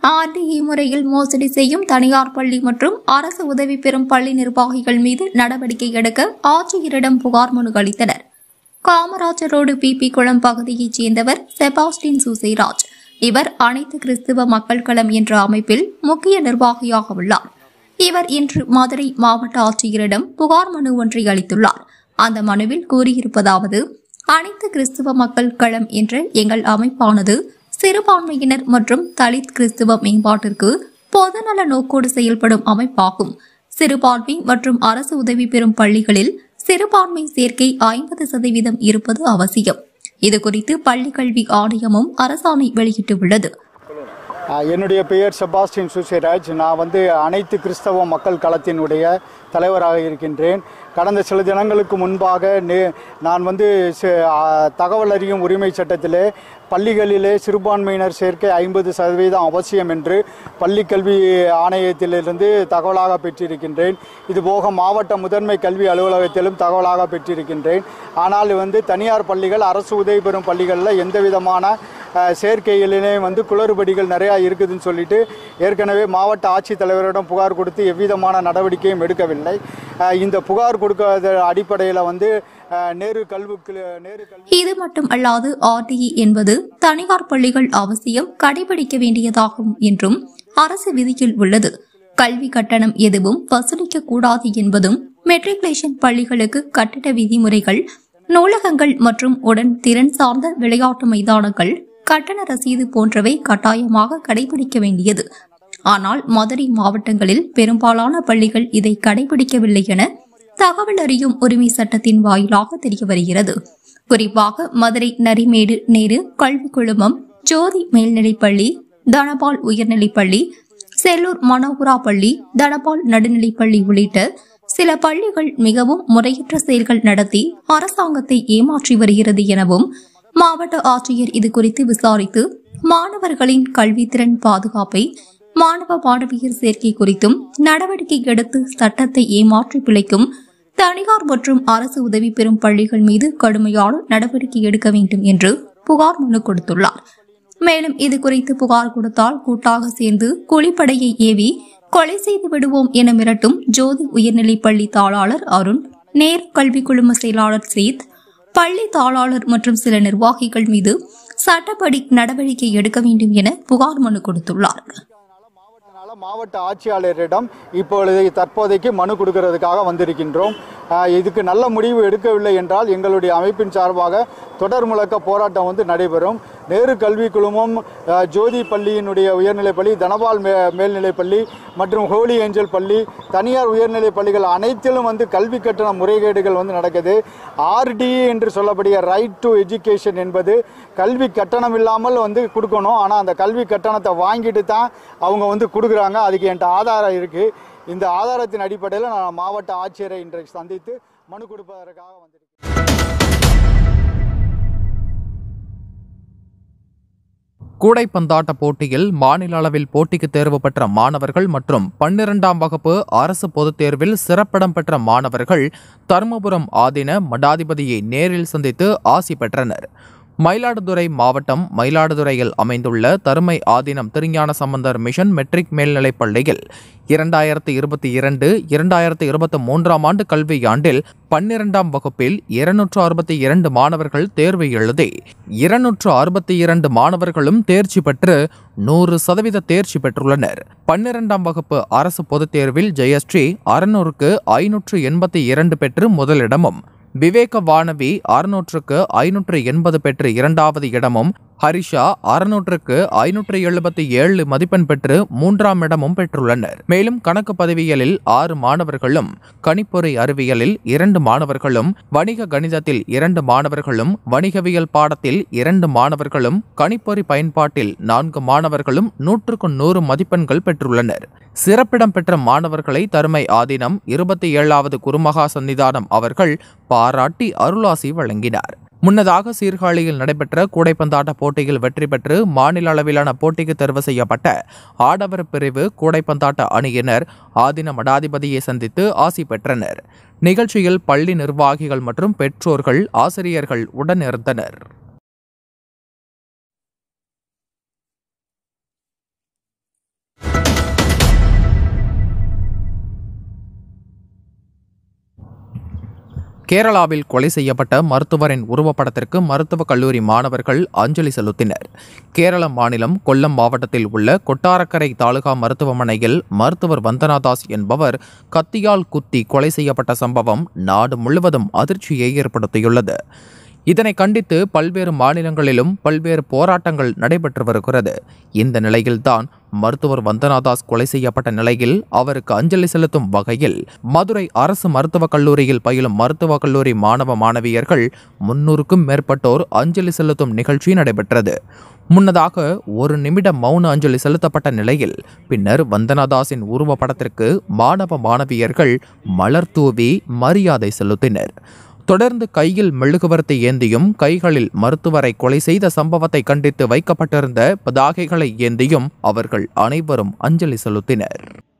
RTE முறையில் மோசடி செய்யும் தனியார் பள்ளி மற்றும் அரசு உதவி பெறும் பள்ளி நிர்வாகிகள் மீது நடவடிக்கை எடுக்க ஆட்சியரிடம் புகார் மனு அளித்தனர். காமராஜர் ரோடு பிபி குளம் பகுதியைச் சேர்ந்தவர் செபாஸ்டின் சுசேராஜ். இவர் அனைத்து கிறிஸ்துவ மக்கள் களம் என்ற அமைப்பில் முக்கிய நிர்வாகியாக உள்ளார். இவர் இன்று மதுரை மாவட்ட ஆட்சியரிடம் புகார் மனு ஒன்றை அளித்துள்ளார். அந்த மனுவில் கூறியிருப்பதாவது: அனைத்து கிறிஸ்துவ மக்கள் களம் என்ற எங்கள் அமைப்பானது சிறுபான்மையினர் மற்றும் தலித் கிறிஸ்துவ மேம்பாட்டிற்கு பொதுநல நோக்கோடு செயல்படும் அமைப்பாகும். சிறுபான்மை மற்றும் அரசு உதவி பெறும் பள்ளிகளில் சிறுபான்மை சேர்க்கை 50% இருப்பது அவசியம். இதுகுறித்து பள்ளிக்கல்வி ஆணையமும் அரசாணை வெளியிட்டுள்ளது. என்னுடைய பெயர் செபாஸ்டின் சுசேராஜ். நான் அனைத்து கிறிஸ்தவ மக்கள் களத்தினுடைய தலைவராக இருக்கின்றேன். கடந்த சில தினங்களுக்கு முன்பாக நான் தகவல் அறியும் உரிமை சட்டத்திலே பள்ளிகளிலே சிறுபான்மையினர் சேர்க்கை 50% அவசியம் என்று பள்ளிக்கல்வி ஆணையத்திலிருந்து தகவலாக பெற்றிருக்கின்றேன். இதுபோக மாவட்ட முதன்மை கல்வி அலுவலகத்திலும் தகவலாக பெற்றிருக்கின்றேன். ஆனால் தனியார் பள்ளிகள், அரசு உதவி பெறும் பள்ளிகளில் எந்த விதமான சேர்க்கைகளிலே குளறுபடிகள் நிறையா இருக்குதுன்னு சொல்லிட்டு ஏற்கனவே மாவட்ட ஆட்சித்தலைவரிடம் புகார் கொடுத்து எவ்விதமான நடவடிக்கையும் எடுக்கவில்லை. இந்த புகார் கொடுக்காத அடிப்படையில் இது மட்டும் அல்லாது ஆர்டிஇ என்பது தனியார் பள்ளிகள் அவசியம் கடைபிடிக்க வேண்டியதாகும் என்றும் அரசு விதியில் உள்ளது. கல்வி கட்டணம் எதுவும் வசூலிக்க கூடாது என்பதும், மெட்ரிகுலேஷன் பள்ளிகளுக்கு கட்டிட விதிமுறைகள், நூலகங்கள் மற்றும் உடன் திறன் சார்ந்த விளையாட்டு மைதானங்கள், கட்டண ரசீது போன்றவை கட்டாயமாக கடைபிடிக்க வேண்டியது. ஆனால் மதுரை மாவட்டங்களில் பெரும்பாலான பள்ளிகள் இதை கடைபிடிக்கவில்லை என தகவல் அறியும் உரிமை சட்டத்தின் வாயிலாக தெரிய வருகிறது. குறிப்பாக மதுரை நரிமேடு நேரு கல்வி குழுமம், ஜோதி மேல்நிலைப்பள்ளி, தனபால் உயர்நிலைப்பள்ளி, செல்லூர் மனோகரா பள்ளி, தனபால் நடுநிலைப்பள்ளி உள்ளிட்ட சில பள்ளிகள் மிகவும் முறையற்ற செயல்கள் நடத்தி அரசாங்கத்தை ஏமாற்றி வருகிறது எனவும் மாவட்ட ஆட்சியர் இதுகுறித்து விசாரித்து மாணவர்களின் கல்வித்திறன் பாதுகாப்பை, மாணவ மாணவியர் சேர்க்கை குறித்தும் நடவடிக்கை எடுத்து சட்டத்தை ஏமாற்றி பிழைக்கும் தனியார் மற்றும் அரசு உதவி பெறும் பள்ளிகள் மீது கடுமையான நடவடிக்கை எடுக்க வேண்டும் என்று புகார் மனு கொடுத்துள்ளார். மேலும் இதுகுறித்து புகார் கொடுத்தால் கூட்டாக சேர்ந்து கூலிப்படையை ஏவி கொலை செய்து விடுவோம் என மிரட்டும் ஜோதி உயர்நிலைப்பள்ளி தாளாளர் அருண், நேரு கல்வி குழும செயலாளர் சேத், பள்ளி தாளாளர் மற்றும் சில நிர்வாகிகள் மீது சட்டப்படி நடவடிக்கை எடுக்க வேண்டும் என புகார் மனு கொடுத்துள்ளார். மாவட்ட ஆட்சியாளரிடம் தற்போதைக்கு மனு கொடுக்கிறதுக்காக வந்திருக்கின்றோம். இதுக்கு நல்ல முடிவு எடுக்கவில்லை என்றால் எங்களுடைய அமைப்பின் சார்பாக தொடர் முழக்க போராட்டம் நடைபெறும். நேரு கல்வி குழுமம், ஜோதி பள்ளியினுடைய உயர்நிலைப்பள்ளி, தனபால் மேல்நிலைப்பள்ளி மற்றும் ஹோலி ஏஞ்சல் பள்ளி, தனியார் உயர்நிலை பள்ளிகள் அனைத்திலும் கல்வி கட்டண முறைகேடுகள் நடக்குது. ஆர்டிஇ என்று சொல்லக்கூடிய ரைட் டு எஜுகேஷன் என்பது கல்வி கட்டணம் இல்லாமல் கொடுக்கணும். ஆனால் அந்த கல்வி கட்டணத்தை வாங்கிட்டு தான் அவங்க கொடுக்குறாங்க. அதுக்கு என்கிட்ட ஆதாரம் இருக்குது. இந்த ஆதாரத்தின் அடிப்படையில் நான் மாவட்ட ஆட்சியரை இன்றைக்கு சந்தித்து மனு கொடுப்பதற்காக வந்திருக்கிறேன். கூடைப்பந்தாட்ட போட்டியில் மாநில அளவில் போட்டிக்கு தேர்வு பெற்ற மாணவர்கள் மற்றும் 12ஆம் வகுப்பு அரசு பொதுத் தேர்வில் சிறப்பிடம் பெற்ற மாணவர்கள் தருமபுரம் ஆதீன மடாதிபதியை நேரில் சந்தித்து ஆசி பெற்றனர். மயிலாடுதுறை மாவட்டம் மயிலாடுதுறையில் அமைந்துள்ள தருமை ஆதீனம் திருஞான சம்பந்தர் மிஷன் மெட்ரிக் மேல்நிலைப் பள்ளியில் 2022-2023 ஆண்டு கல்வியாண்டில் 12ஆம் வகுப்பில் 262 மாணவர்கள் தேர்வு எழுதி 262 மாணவர்களும் தேர்ச்சி பெற்று 100% தேர்ச்சி பெற்றுள்ளனர். 12ஆம் வகுப்பு அரசு பொதுத் தேர்வில் ஜெயஸ்ரீ 600க்கு 582 பெற்று முதலிடமும், விவேக வானவி 600க்கு 580 பெற்று இரண்டாவது இடமும், ஹரிஷா 600க்கு 577 மதிப்பெண் பெற்று 3ஆம் இடமும் பெற்றுள்ளனர். மேலும் கணக்கு பதிவியலில் 6 மாணவர்களும், கணிப்பொறி அறிவியலில் 2 மாணவர்களும், வணிக கணிதத்தில் 2 மாணவர்களும், வணிகவியல் பாடத்தில் 2 மாணவர்களும், கணிப்பொறி பயன்பாட்டில் 4 மாணவர்களும் 100க்கு 100 மதிப்பெண்கள் பெற்றுள்ளனர். சிறப்பிடம் பெற்ற மாணவர்களை தருமை ஆதீனம் 27வது குருமகா சன்னிதானம் அவர்கள் பாராட்டி அருளாசி வழங்கினார். முன்னதாக சீர்காழியில் நடைபெற்ற கூடைப்பந்தாட்ட போட்டியில் வெற்றி பெற்று மாநில அளவிலான போட்டிக்கு தேர்வு செய்யப்பட்ட ஆடவர் பிரிவு கூடைப்பந்தாட்ட அணியினர் ஆதீன மடாதிபதியை சந்தித்து ஆசி பெற்றனர். நிகழ்ச்சியில் பள்ளி நிர்வாகிகள் மற்றும் பெற்றோர்கள், ஆசிரியர்கள் உடனிருந்தனர். கேரளாவில் கொலை செய்யப்பட்ட மருத்துவரின் உருவப்படத்திற்கு மருத்துவக் கல்லூரி மாணவர்கள் அஞ்சலி செலுத்தினர். கேரள மாநிலம் கொல்லம் மாவட்டத்தில் உள்ள கொட்டாரக்கரை தாலுகா மருத்துவமனையில் மருத்துவர் வந்தனாதாஸ் என்பவர் கத்தியால் குத்தி கொலை செய்யப்பட்ட சம்பவம் நாடு முழுவதும் அதிர்ச்சியை ஏற்படுத்தியுள்ளது. இதனை கண்டித்து பல்வேறு மாநிலங்களிலும் பல்வேறு போராட்டங்கள் நடைபெற்று வருகிறது. இந்த நிலையில்தான் மருத்துவர் வந்தனாதாஸ் கொலை செய்யப்பட்ட நிலையில் அவருக்கு அஞ்சலி செலுத்தும் வகையில் மதுரை அரசு மருத்துவக் கல்லூரியில் பயிலும் மருத்துவக் கல்லூரி மாணவ மாணவியர்கள் 300க்கும் மேற்பட்டோர் அஞ்சலி செலுத்தும் நிகழ்ச்சி நடைபெற்றது. முன்னதாக 1 நிமிடம் மௌன அஞ்சலி செலுத்தப்பட்ட நிலையில் பின்னர் வந்தனாதாஸின் உருவப்படத்திற்கு மாணவ மாணவியர்கள் மலர் தூவி மரியாதை செலுத்தினர். தொடர்ந்து கையில் மெழுகுவர்த்தி ஏந்தியும் கைகளில் மருத்துவரை கொலை செய்த சம்பவத்தை கண்டித்து வைக்கப்பட்டிருந்த பதாகைகளை ஏந்தியும் அவர்கள் அனைவரும் அஞ்சலி செலுத்தினர்.